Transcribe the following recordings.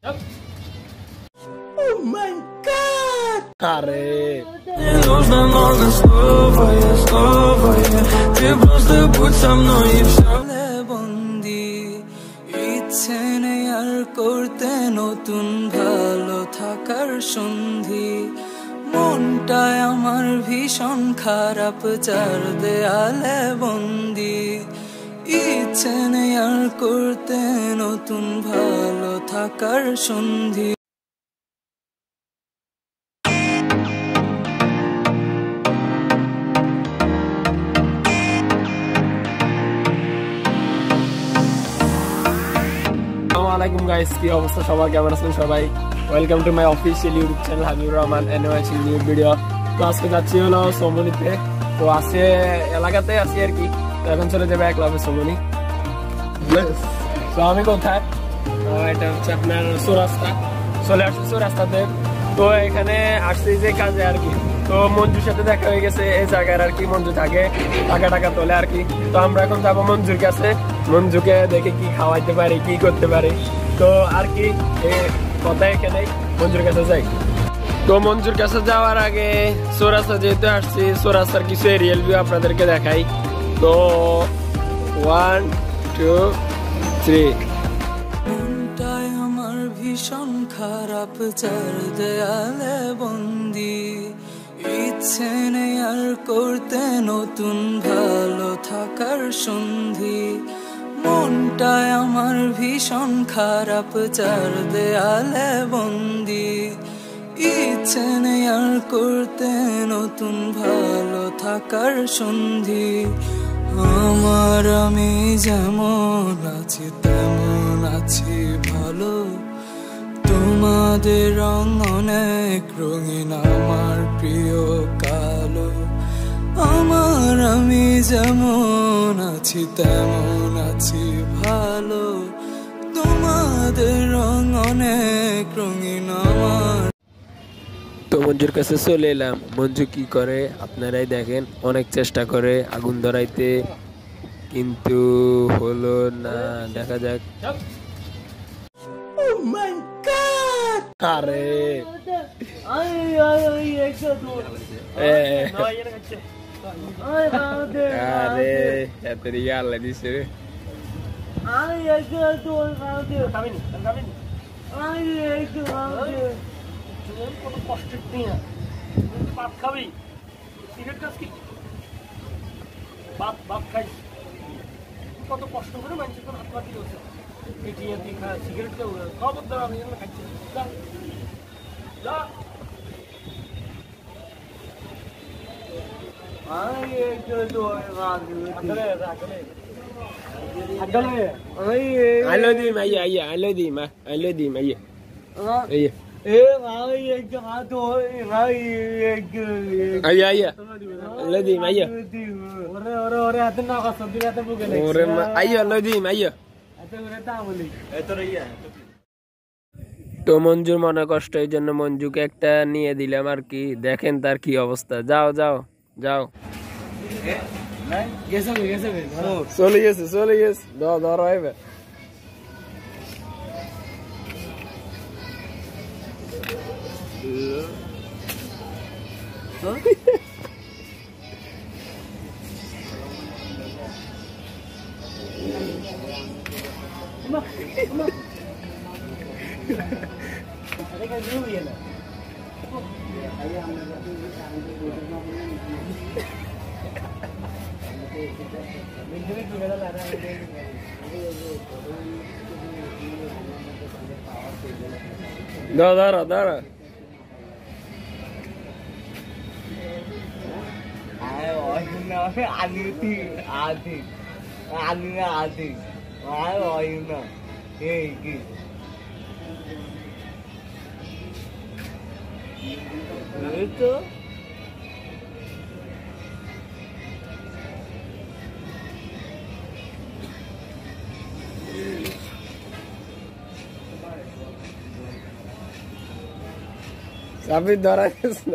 Oh my God! Are ইচ্ছে নেই আর করতে নতুন ভালো থাকার সন্ধি মনটায় আমার ভীষণ খারাপ চার দেয়ালে বন্দি ইচ্ছে নেই আর করতে নতুন ভালো থাকার সন্ধি Assalamualaikum guys, কি অবস্থা সবার কেমন আছেন সবাই welcome to my official YouTube channel Habibur Rahman and watching new video তো আজকে যাচ্ছি হলো সমনিতে তো আছে এলাকাতে আছি আর কি তো এখন চলে যাবে একলাবে সমনি তো আমি কোথায় এটা হচ্ছে আপনার চৌরাস্তা চলে আসছি চৌরাস্তাতে তো এখানে আসছি যে কাজে আর কি তো মঞ্জুর সাথে দেখা হয়ে গেছে এই জায়গার আর কি মঞ্জু থাকে টাকা তোলে আর কি তো আমরা এখন যাবো মঞ্জুর কাছে মঞ্জুকে দেখে কি খাওয়াইতে পারি কি করতে পারি তো আর কি কথা এখানে মঞ্জুর কাছে যাই তো মঞ্জুর কাছে যাওয়ার আগে চৌরাস্তা যেহেতু আসছি চৌরাস্তার কিছু এরিয়াল ভিউ আপনাদেরকে দেখাই তো 1 2 3 মনটাই আমার ভীষণ খারাপ চার দেয়ালে বন্দি ইচ্ছে নেই আর করতে নতুন ভালো থাকার সন্ধি মনটায় আমার ভীষণ খারাপ চার দেয়ালে বন্দি ইচ্ছে নেই আর করতে নতুন ভালো থাকার সন্ধি আমার আমি যেমন আছি তেমন আছি ভালো তোমাদের রং অনেক রঙিন আমার প্রিয় কালো আমার আমি যেমন আছি তেমন আছি ভালো তোমাদের রং অনেক রঙিন আমার তো মঞ্জুর কাছে চলে এলাম মঞ্জু কি করে আপনারাই দেখেন অনেক চেষ্টা করে আগুন ধরাইতে কিন্তু হলো না দেখা যাক আরে আরে এত রিয়াল দিছে খাবি সিগারেট খাস কি বাপ খাই কত কষ্ট করে মানুষের হাত পাতি হচ্ছে সিগারেট খবর দেওয়া আমি খাচ্ছি তো মঞ্জুর মনে কষ্ট এই জন্য মঞ্জুকে একটা নিয়ে দিলাম আর কি দেখেন তার কি অবস্থা যাও চলে গেছে ধরো এবার দাঁড়া Tapi darah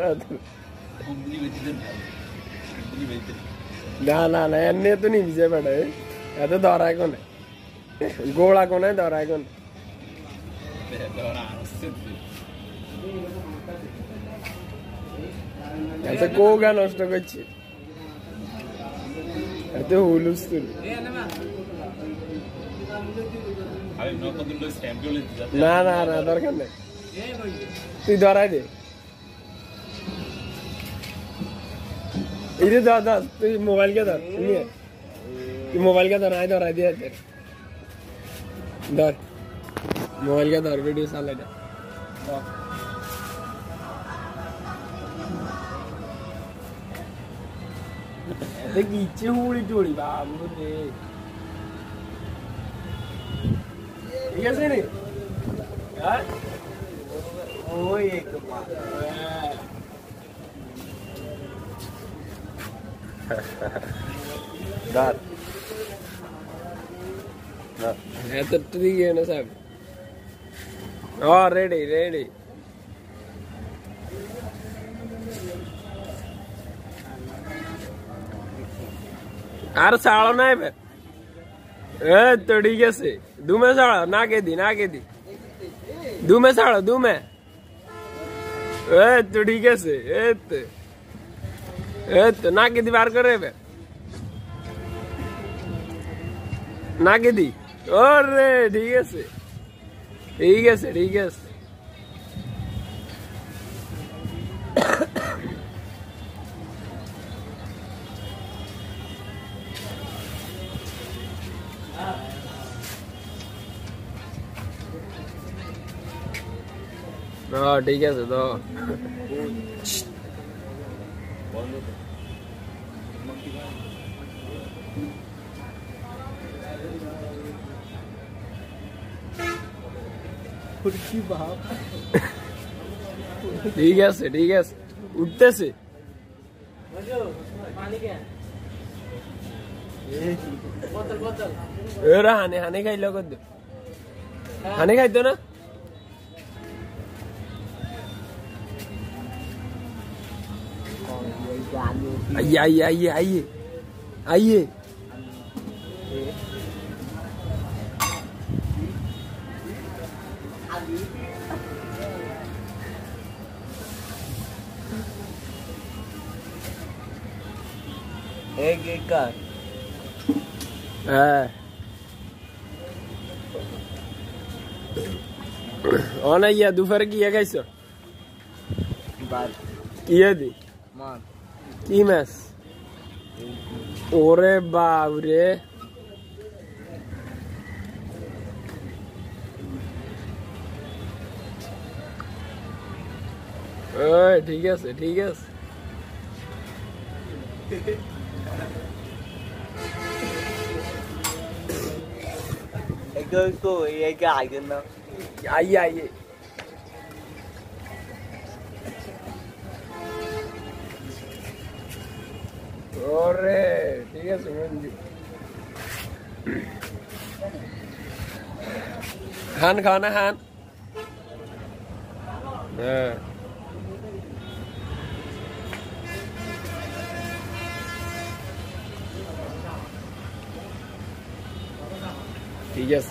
ना अन्य तो नहीं विजय पड़ा है या तो दौरा कौन है गोला कौन है दौरा कौन এত কোগা নষ্ট করছে এত হুলুস্তুল না না না দরকার নেই তুই ধরাই দে इधर दादा तू मोबाइल क्या धर नहीं तू मोबाइल क्या धर आए धर दिया धर मोबाइल क्या धर वीडियो साल है ऐसे कीचे हुई जोड़ी बाबू ने ये से नहीं यार ओ एक बात Dar. Nah, itu tiga na sab. Oh, ready. Ar saalo na hai. तो ठीक है से दू में साड़ा ना के दी दू में साड़ा दू में तो ठीक है से तो ना के दीवार कर रहे ना के दी और ठीक है से हाँ ठीक है तो ठीक है उठते से हाने खाई लो हाने खाई तो ना आइए एक का ये दोपहर की है कैसे बात किए दी मान की मैस ओरे बाप रे ठीक है को ये क्या आगे ना आइए और ठीक है सुमन जी खान खाना खान ठीक है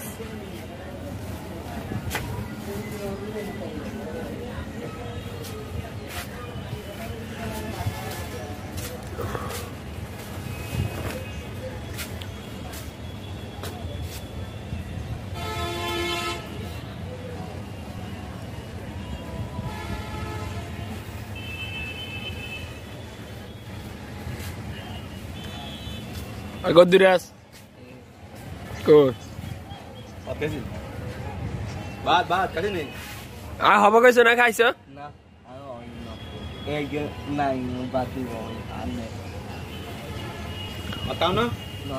Agak duras. Cool. Apa sih? Bahat kasi nih. Apa kau sana kaisa? Na, nang batu aneh. Atau na? Na.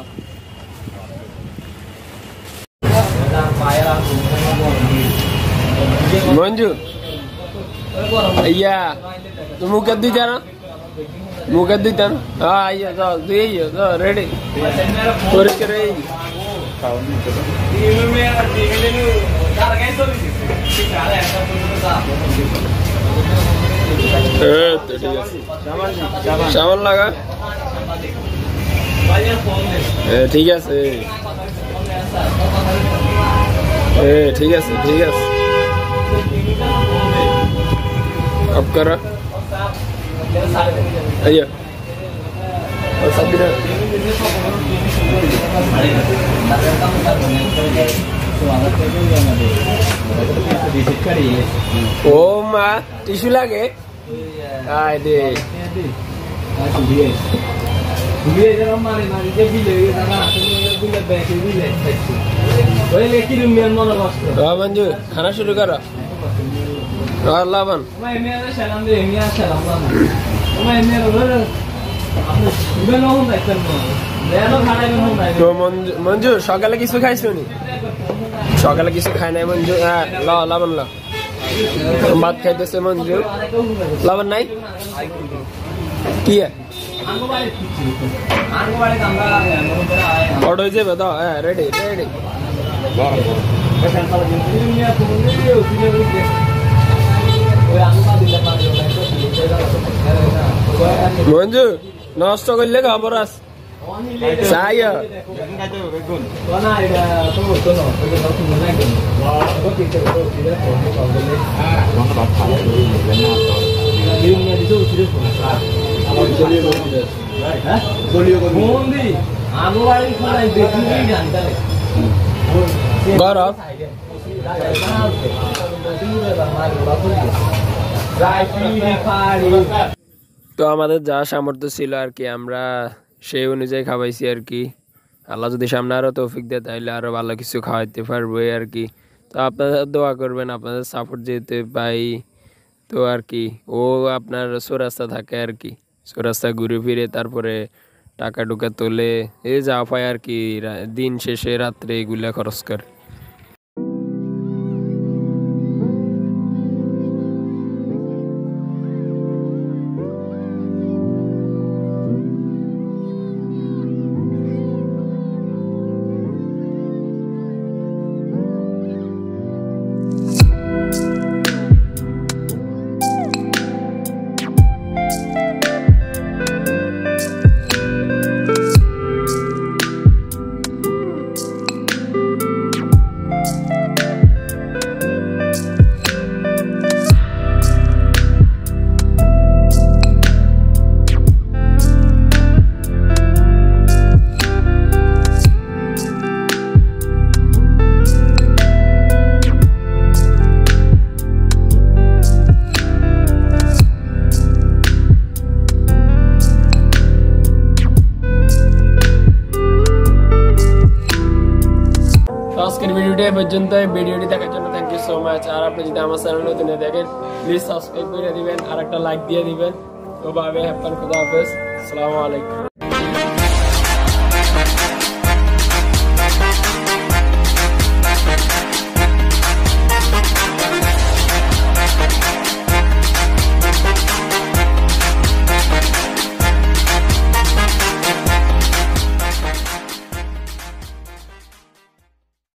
Manju. Iya. Tu muka di jana. मुकद देता ना हाँ आइए जाओ दीजिए जाओ रेडी और के रेडी सामान लगा ठीक है ठीक है अब करा आइए और सब भी ओ माँ टिश्यू लागे आए दे मंजू खाना शुरू करो और लावन तो मंजू सकाले किसु खाइছো নি সকালে কিছু খায় নাই মঞ্জু লাবণ ল ভাত খাইতেছে মঞ্জু লাবণ নাই কি অর্ডার হয়ে যাবে তো হ্যাঁ রেডি মঞ্জু নষ্ট করলে খবর আস saya গরম তো আমাদের যা সামর্থ্য ছিল আর কি আমরা সেই অনুযায়ী খাওয়াইছি আর কি আল্লাহ যদি সামনে আরো তৌফিক দেয় তাহলে আরো ভালো কিছু খাওয়াইতে পারবো আর কি তো আপনারা দোয়া করবেন আপনাদের সাপোর্ট যেতে পাই তো আর কি ও আপনার চৌরাস্তা থাকে আর কি চৌরাস্তা ঘুরে ফিরে তারপরে টাকা টুকা তোলে এই যা পায় আর কি দিন শেষে রাত্রে এগুলা খরচ করে ভিডিওটি দেখার জন্য থ্যাংক ইউ সো মাচ আর আপনি যদি আমার চ্যানেল নতুন দেখেন প্লিজ সাবস্ক্রাইব করে দিবেন আর একটা লাইক দিয়ে দিবেন তো ভাবে হ্যাপি খুদা হাফেজ আসসালামু আলাইকুম